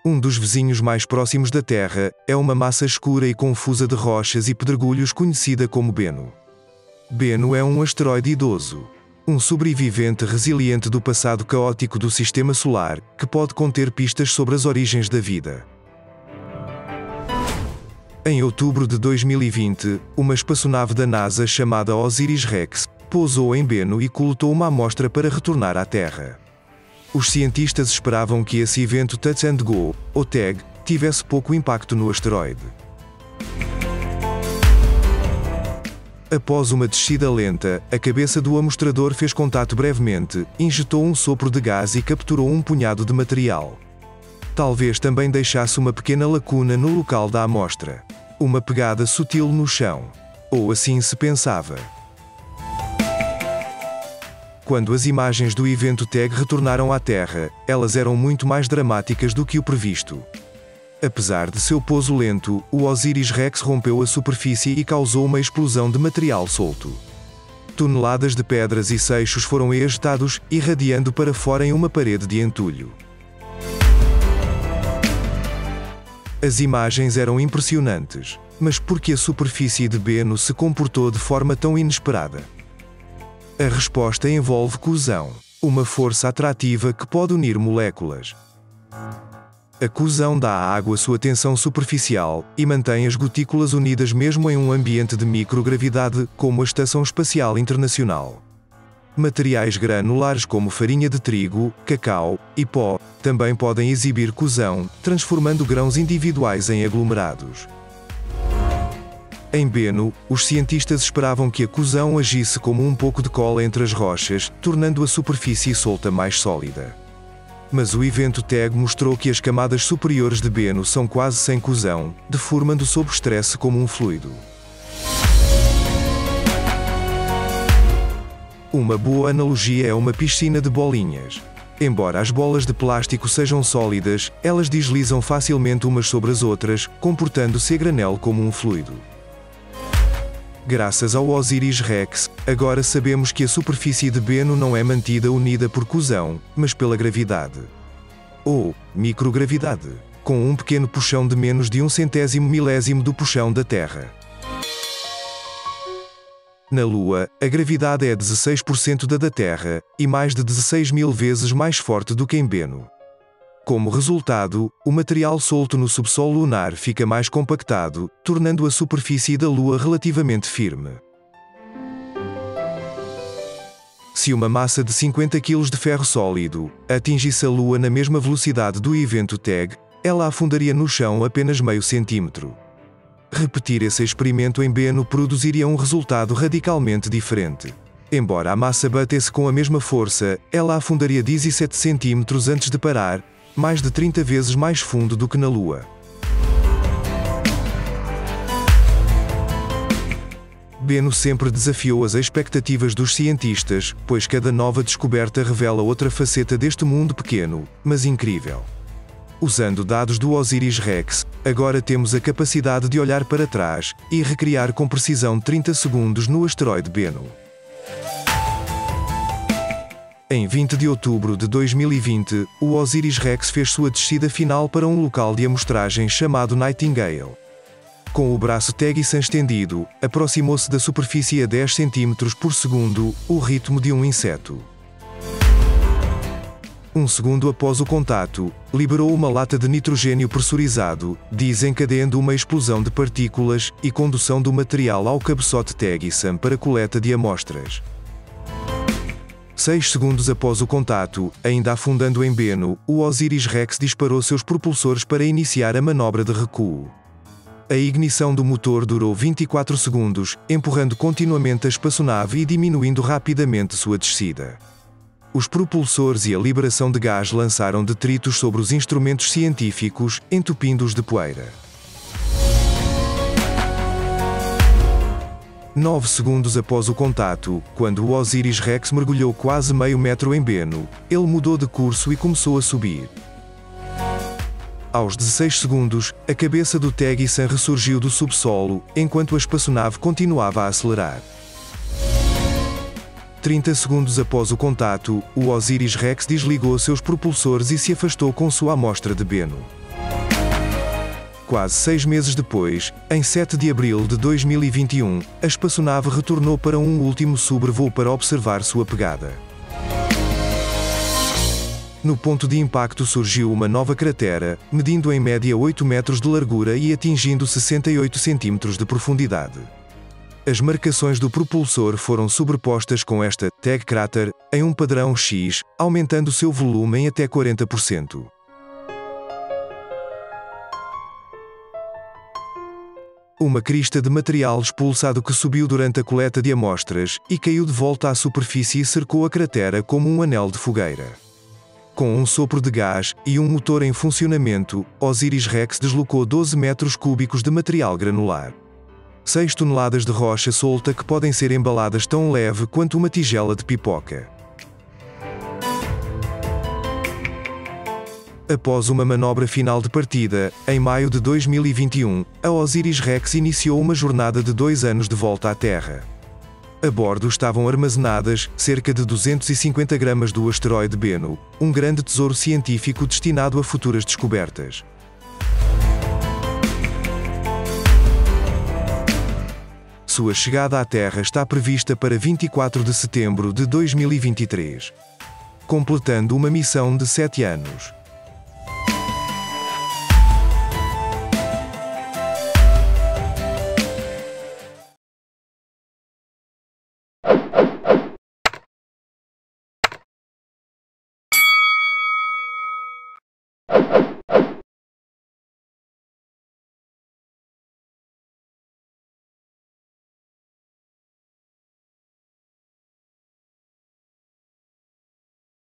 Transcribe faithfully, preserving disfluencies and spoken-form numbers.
Um dos vizinhos mais próximos da Terra é uma massa escura e confusa de rochas e pedregulhos conhecida como Bennu. Bennu é um asteroide idoso, um sobrevivente resiliente do passado caótico do Sistema Solar, que pode conter pistas sobre as origens da vida. Em outubro de dois mil e vinte, uma espaçonave da NASA chamada Osiris-Rex pousou em Bennu e coletou uma amostra para retornar à Terra. Os cientistas esperavam que esse evento Touch and Go, ou T A G, tivesse pouco impacto no asteroide. Após uma descida lenta, a cabeça do amostrador fez contato brevemente, injetou um sopro de gás e capturou um punhado de material. Talvez também deixasse uma pequena lacuna no local da amostra. Uma pegada sutil no chão. Ou assim se pensava. Quando as imagens do evento T A G retornaram à Terra, elas eram muito mais dramáticas do que o previsto. Apesar de seu pouso lento, o Osiris-Rex rompeu a superfície e causou uma explosão de material solto. Toneladas de pedras e seixos foram ejetados, irradiando para fora em uma parede de entulho. As imagens eram impressionantes, mas por que a superfície de Bennu se comportou de forma tão inesperada? A resposta envolve coesão, uma força atrativa que pode unir moléculas. A coesão dá à água sua tensão superficial e mantém as gotículas unidas mesmo em um ambiente de microgravidade, como a Estação Espacial Internacional. Materiais granulares como farinha de trigo, cacau e pó também podem exibir coesão, transformando grãos individuais em aglomerados. Em Bennu, os cientistas esperavam que a coesão agisse como um pouco de cola entre as rochas, tornando a superfície solta mais sólida. Mas o evento T A G mostrou que as camadas superiores de Bennu são quase sem coesão, deformando sob estresse como um fluido. Uma boa analogia é uma piscina de bolinhas. Embora as bolas de plástico sejam sólidas, elas deslizam facilmente umas sobre as outras, comportando-se a granel como um fluido. Graças ao Osiris-Rex, agora sabemos que a superfície de Bennu não é mantida unida por coesão, mas pela gravidade. Ou microgravidade, com um pequeno puxão de menos de um centésimo milésimo do puxão da Terra. Na Lua, a gravidade é dezesseis por cento da da Terra, e mais de dezesseis mil vezes mais forte do que em Bennu. Como resultado, o material solto no subsolo lunar fica mais compactado, tornando a superfície da Lua relativamente firme. Se uma massa de cinquenta quilos de ferro sólido atingisse a Lua na mesma velocidade do evento T A G, ela afundaria no chão apenas meio centímetro. Repetir esse experimento em Bennu produziria um resultado radicalmente diferente. Embora a massa batesse com a mesma força, ela afundaria dezessete centímetros antes de parar, mais de trinta vezes mais fundo do que na Lua. Bennu sempre desafiou as expectativas dos cientistas, pois cada nova descoberta revela outra faceta deste mundo pequeno, mas incrível. Usando dados do Osiris-Rex, agora temos a capacidade de olhar para trás e recriar com precisão trinta segundos no asteroide Bennu. Em vinte de outubro de dois mil e vinte, o Osiris-Rex fez sua descida final para um local de amostragem chamado Nightingale. Com o braço Tegison estendido, aproximou-se da superfície a dez centímetros por segundo, o ritmo de um inseto. Um segundo após o contato, liberou uma lata de nitrogênio pressurizado, desencadeando uma explosão de partículas e condução do material ao cabeçote Tegison para coleta de amostras. Seis segundos após o contato, ainda afundando em Bennu, o Osiris-Rex disparou seus propulsores para iniciar a manobra de recuo. A ignição do motor durou vinte e quatro segundos, empurrando continuamente a espaçonave e diminuindo rapidamente sua descida. Os propulsores e a liberação de gás lançaram detritos sobre os instrumentos científicos, entupindo-os de poeira. Nove segundos após o contato, quando o Osiris-Rex mergulhou quase meio metro em Bennu, ele mudou de curso e começou a subir. Aos dezesseis segundos, a cabeça do Tegison ressurgiu do subsolo, enquanto a espaçonave continuava a acelerar. trinta segundos após o contato, o Osiris-Rex desligou seus propulsores e se afastou com sua amostra de Bennu. Quase seis meses depois, em sete de abril de dois mil e vinte e um, a espaçonave retornou para um último sobrevoo para observar sua pegada. No ponto de impacto surgiu uma nova cratera, medindo em média oito metros de largura e atingindo sessenta e oito centímetros de profundidade. As marcações do propulsor foram sobrepostas com esta tag crater em um padrão X, aumentando seu volume em até quarenta por cento. Uma crista de material expulsado que subiu durante a coleta de amostras e caiu de volta à superfície e cercou a cratera como um anel de fogueira. Com um sopro de gás e um motor em funcionamento, Osiris-Rex deslocou doze metros cúbicos de material granular. seis toneladas de rocha solta que podem ser embaladas tão leve quanto uma tigela de pipoca. Após uma manobra final de partida, em maio de dois mil e vinte e um, a Osiris-Rex iniciou uma jornada de dois anos de volta à Terra. A bordo estavam armazenadas cerca de duzentos e cinquenta gramas do asteroide Bennu, um grande tesouro científico destinado a futuras descobertas. Sua chegada à Terra está prevista para vinte e quatro de setembro de dois mil e vinte e três, completando uma missão de sete anos.